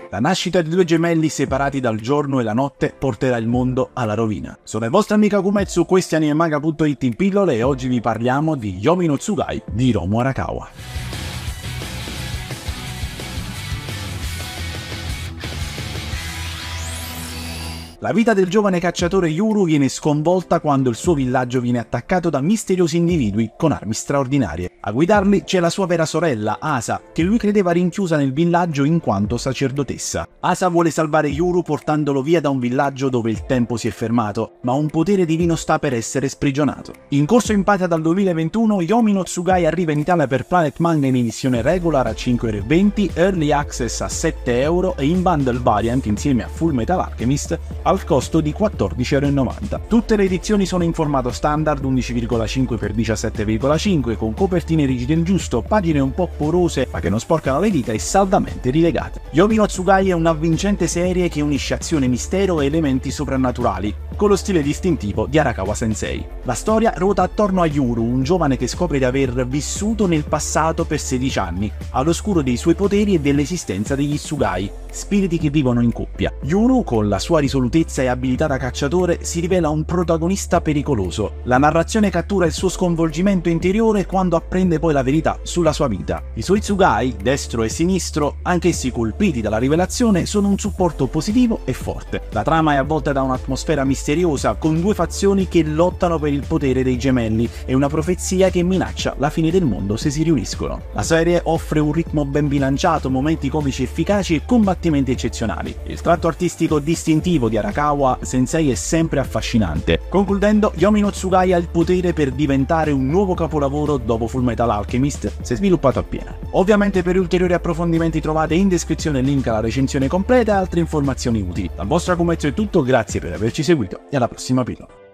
La nascita di due gemelli separati dal giorno e la notte porterà il mondo alla rovina. Sono il vostro amico Akumetsu, questi animemanga.it in pillole e oggi vi parliamo di Yomi no Tsugai di Hiromu Arakawa. La vita del giovane cacciatore Yuru viene sconvolta quando il suo villaggio viene attaccato da misteriosi individui con armi straordinarie. A guidarli c'è la sua vera sorella, Asa, che lui credeva rinchiusa nel villaggio in quanto sacerdotessa. Asa vuole salvare Yuru portandolo via da un villaggio dove il tempo si è fermato, ma un potere divino sta per essere sprigionato. In corso in patria dal 2021, Yomi no Tsugai arriva in Italia per Planet Manga in edizione regular a 5,20 €, Early Access a 7 € e in bundle variant insieme a Full Metal Alchemist al costo di 14,90 €. Tutte le edizioni sono in formato standard 11,5 x 17,5 con copertine rigide il giusto, pagine un po' porose ma che non sporcano le dita e saldamente rilegate. Yomi no Tsugai è un'avvincente serie che unisce azione, mistero e elementi soprannaturali con lo stile distintivo di Arakawa Sensei. La storia ruota attorno a Yuru, un giovane che scopre di aver vissuto nel passato per 16 anni, all'oscuro dei suoi poteri e dell'esistenza degli Tsugai, spiriti che vivono in coppia. Yuru, con la sua risolutezza e abilità da cacciatore, si rivela un protagonista pericoloso. La narrazione cattura il suo sconvolgimento interiore quando apprende poi la verità sulla sua vita. I suoi Tsugai, destro e sinistro, anch'essi colpiti dalla rivelazione, sono un supporto positivo e forte. La trama è avvolta da un'atmosfera misteriosa, con due fazioni che lottano per il potere dei gemelli e una profezia che minaccia la fine del mondo se si riuniscono. La serie offre un ritmo ben bilanciato, momenti comici efficaci e combattimenti eccezionali. Il tratto artistico distintivo di Arakawa Sensei è sempre affascinante. Concludendo, Yomi no Tsugai ha il potere per diventare un nuovo capolavoro dopo Full Metal Alchemist, se sviluppato appieno. Ovviamente per ulteriori approfondimenti trovate in descrizione il link alla recensione completa e altre informazioni utili. Dal vostro Akumetsu è tutto, grazie per averci seguito e alla prossima pillola.